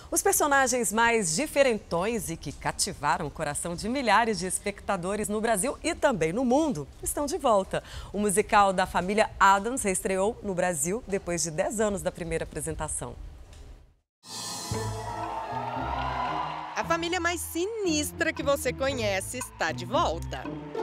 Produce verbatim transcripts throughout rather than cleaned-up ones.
Os personagens mais diferentões e que cativaram o coração de milhares de espectadores no Brasil e também no mundo estão de volta. O musical da família Addams reestreou no Brasil depois de dez anos da primeira apresentação. A família mais sinistra que você conhece está de volta.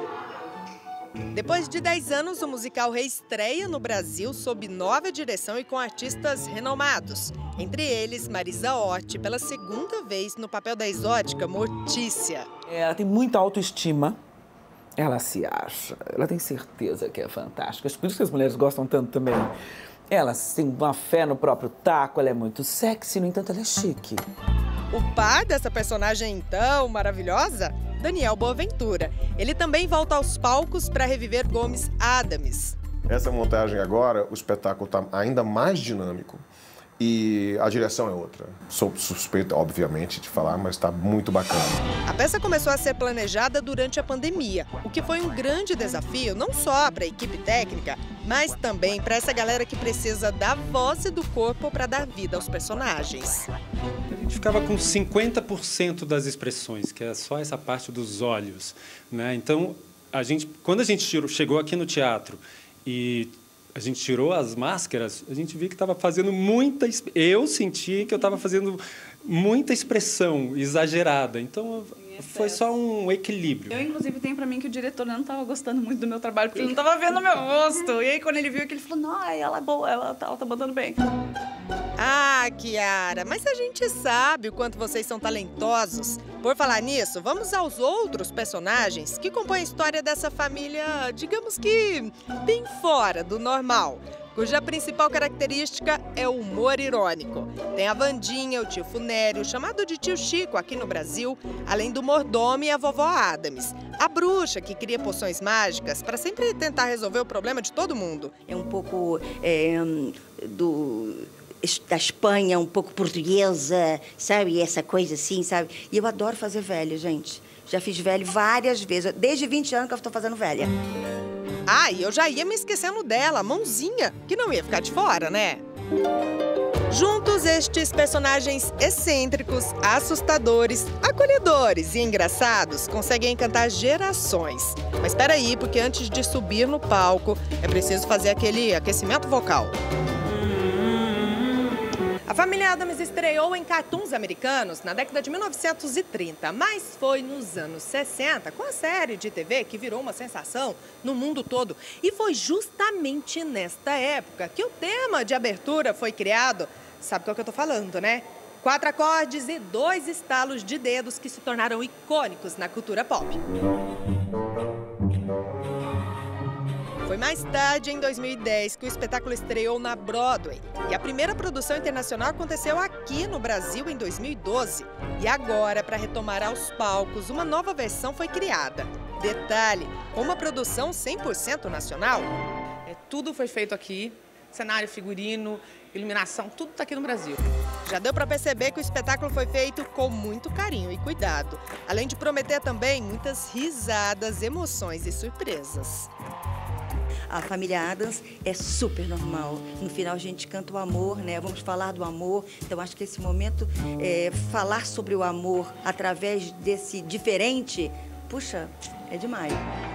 Depois de dez anos, o musical reestreia no Brasil sob nova direção e com artistas renomados. Entre eles, Marisa Hort, pela segunda vez no papel da exótica Mortícia. Ela tem muita autoestima, ela se acha, ela tem certeza que é fantástica. Por isso que as mulheres gostam tanto também. Ela tem uma fé no próprio taco, ela é muito sexy, no entanto ela é chique. O pai dessa personagem, então, maravilhosa? Daniel Boaventura. Ele também volta aos palcos para reviver Gomes Addams. Essa montagem agora, o espetáculo está ainda mais dinâmico e a direção é outra. Sou suspeito, obviamente, de falar, mas está muito bacana. A peça começou a ser planejada durante a pandemia, o que foi um grande desafio não só para a equipe técnica, mas também para essa galera que precisa da voz e do corpo para dar vida aos personagens. A gente ficava com cinquenta por cento das expressões, que é só essa parte dos olhos, né? Então, a gente, quando a gente tirou, chegou aqui no teatro e a gente tirou as máscaras, a gente viu que estava fazendo muita... Eu senti que eu estava fazendo muita expressão exagerada. Então, foi só um equilíbrio. Eu, inclusive, tenho para mim que o diretor não estava gostando muito do meu trabalho, porque ele não estava vendo o meu rosto. E aí, quando ele viu aquilo, ele falou, não, ela é boa, ela tá, ela tá mandando bem. Ah, Kiara, mas a gente sabe o quanto vocês são talentosos. Por falar nisso, vamos aos outros personagens que compõem a história dessa família, digamos que bem fora do normal, cuja principal característica é o humor irônico. Tem a Vandinha, o tio Funério, chamado de tio Chico aqui no Brasil, além do mordomo e a vovó Addams. A bruxa, que cria poções mágicas para sempre tentar resolver o problema de todo mundo. É um pouco é, do... da Espanha, um pouco portuguesa, sabe? Essa coisa assim, sabe? E eu adoro fazer velho, gente. Já fiz velho várias vezes. Desde vinte anos que eu estou fazendo velha. Ah, e eu já ia me esquecendo dela, a Mãozinha, que não ia ficar de fora, né? Juntos, estes personagens excêntricos, assustadores, acolhedores e engraçados conseguem encantar gerações. Mas espera aí, porque antes de subir no palco, é preciso fazer aquele aquecimento vocal. A família Addams estreou em cartoons americanos na década de mil novecentos e trinta, mas foi nos anos sessenta, com a série de T V que virou uma sensação no mundo todo. E foi justamente nesta época que o tema de abertura foi criado. Sabe qual que eu tô falando, né? Quatro acordes e dois estalos de dedos que se tornaram icônicos na cultura pop. Foi mais tarde, em dois mil e dez, que o espetáculo estreou na Broadway. E a primeira produção internacional aconteceu aqui no Brasil em dois mil e doze. E agora, para retomar aos palcos, uma nova versão foi criada. Detalhe, uma produção cem por cento nacional. É, tudo foi feito aqui, cenário, figurino, iluminação, tudo está aqui no Brasil. Já deu para perceber que o espetáculo foi feito com muito carinho e cuidado. Além de prometer também muitas risadas, emoções e surpresas. A família Addams é super normal. No final a gente canta o amor, né? Vamos falar do amor. Então acho que esse momento, é, falar sobre o amor através desse diferente, puxa, é demais.